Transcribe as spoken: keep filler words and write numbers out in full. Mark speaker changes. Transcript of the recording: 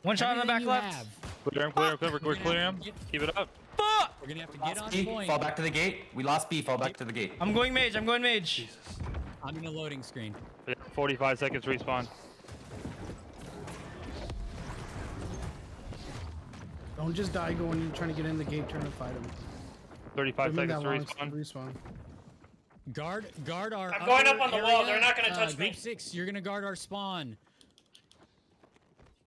Speaker 1: One shot on the back left.
Speaker 2: Have.
Speaker 3: Clear him, clear him, clear him. We're clearing him. Keep it up.
Speaker 1: Fuck!
Speaker 2: We're gonna have to
Speaker 4: Lost
Speaker 2: get on
Speaker 4: B,
Speaker 2: point.
Speaker 4: fall back to the gate. We lost B, fall back to the gate.
Speaker 1: I'm going mage. I'm going mage.
Speaker 3: Jesus.
Speaker 2: I'm in a loading screen.
Speaker 3: Yeah, forty-five seconds respawn.
Speaker 5: Don't just die going you're trying to get in the gate, trying to fight him.
Speaker 3: thirty-five
Speaker 5: Give him
Speaker 3: seconds
Speaker 5: that
Speaker 3: to
Speaker 5: long
Speaker 3: respawn.
Speaker 5: respawn.
Speaker 2: Guard, guard our.
Speaker 6: I'm going up
Speaker 2: upper
Speaker 6: on the wall.
Speaker 2: area.
Speaker 6: They're not gonna
Speaker 2: Uh,
Speaker 6: touch
Speaker 2: group
Speaker 6: me.
Speaker 2: six, you're gonna guard our spawn.